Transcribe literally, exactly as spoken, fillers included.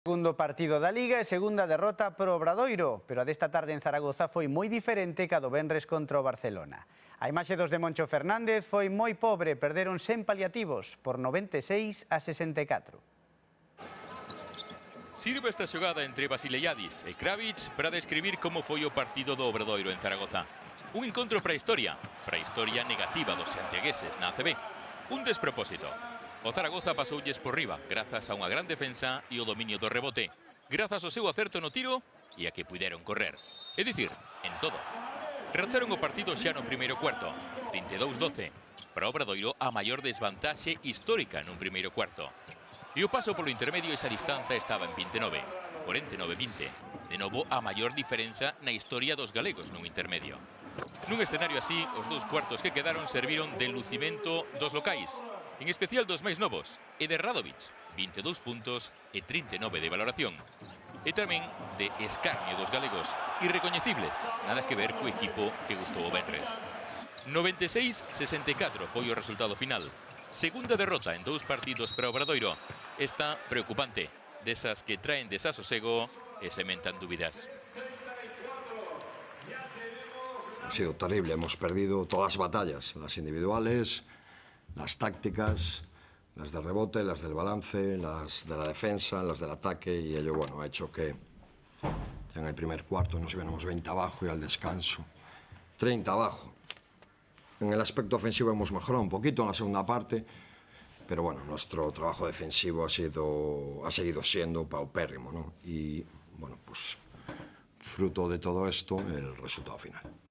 Segundo partido da Liga e segunda derrota pro Obradoiro, pero a desta tarde en Zaragoza foi moi diferente ca do venres contra o Barcelona. A imaxe dos de Moncho Fernández foi moi pobre, perderon sen paliativos por noventa e seis a sesenta e catro. Sirve esta xogada entre Basileiadis e Kravic para describir como foi o partido do Obradoiro en Zaragoza. Un encontro para a historia, para a historia negativa dos santiagueses na A C B. Un despropósito. O Zaragoza pasoulles por riba, grazas a unha gran defensa e o dominio do rebote, grazas ao seu acerto no tiro e a que puderon correr. É dicir, en todo. Racharon o partido xa no primeiro cuarto, vinte e dous a doce. Para o Obradoiro, a maior desvantaxe histórica nun primeiro cuarto. E o paso polo intermedio esa distanza estaba en vinte e nove, cuarenta e nove a vinte. De novo, a maior diferenza na historia dos galegos nun intermedio. Nun escenario así, os dous cuartos que quedaron serviron de lucimento dos locais, en especial dos máis novos, e de Radovic, vinte e dous puntos e trinta e nove de valoración. E tamén de escarnio dos galegos, irrecoñecibles, nada que ver co equipo que gustou o venres. noventa e seis a sesenta e catro foi o resultado final. Segunda derrota en dous partidos para o Obradoiro. Esta preocupante, desas que traen desasosego e sementan dúbidas. Ha sido terrible, hemos perdido todas las batallas, las individuales, las tácticas, las del rebote, las del balance, las de la defensa, las del ataque, y ello, bueno, ha hecho que en el primer cuarto nos viéramos veinte abajo y al descanso treinta abajo. En el aspecto ofensivo hemos mejorado un poquito en la segunda parte, pero bueno, nuestro trabajo defensivo ha sido, ha seguido siendo paupérrimo, ¿no? Y bueno, pues fruto de todo esto, el resultado final.